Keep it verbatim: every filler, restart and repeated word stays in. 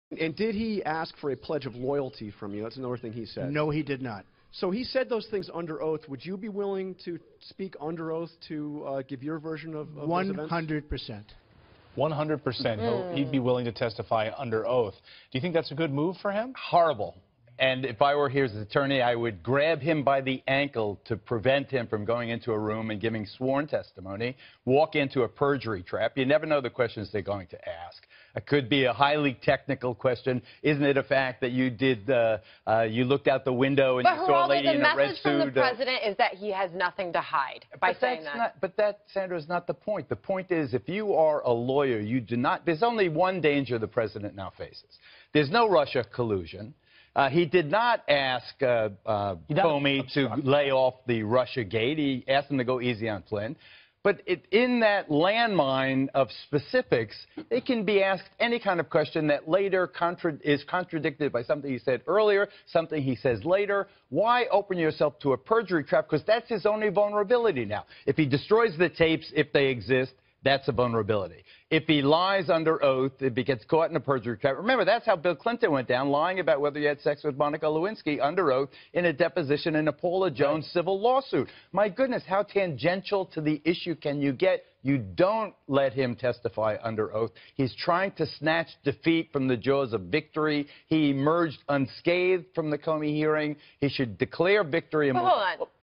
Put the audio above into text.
And did he ask for a pledge of loyalty from you? That's another thing he said. No, he did not. So he said those things under oath. Would you be willing to speak under oath to uh, give your version of, of one those events? one hundred percent. one hundred percent. Mm. He'd be willing to testify under oath. Do you think that's a good move for him? Horrible. And if I were here as an attorney, I would grab him by the ankle to prevent him from going into a room and giving sworn testimony, walk into a perjury trap. You never know the questions they're going to ask. It could be a highly technical question. Isn't it a fact that you did, uh, uh, you looked out the window and but you saw a lady in a red suit? But the message from the president is that he has nothing to hide by but saying that's that. Not, but that, Sandra, is not the point. The point is, if you are a lawyer, you do not, there's only one danger the president now faces. There's no Russia collusion. Uh, he did not ask uh, uh, Comey to lay off the Russia gate. He asked him to go easy on Flynn. But it, in that landmine of specifics, they can be asked any kind of question that later contra is contradicted by something he said earlier, something he says later. Why open yourself to a perjury trap? Because that's his only vulnerability now. If he destroys the tapes, if they exist, that's a vulnerability. If he lies under oath, if he gets caught in a perjury trap. Remember, that's how Bill Clinton went down, lying about whether he had sex with Monica Lewinsky under oath in a deposition in a Paula Jones right. civil lawsuit. My goodness, how tangential to the issue can you get? You don't let him testify under oath. He's trying to snatch defeat from the jaws of victory. He emerged unscathed from the Comey hearing. He should declare victory. And but hold on.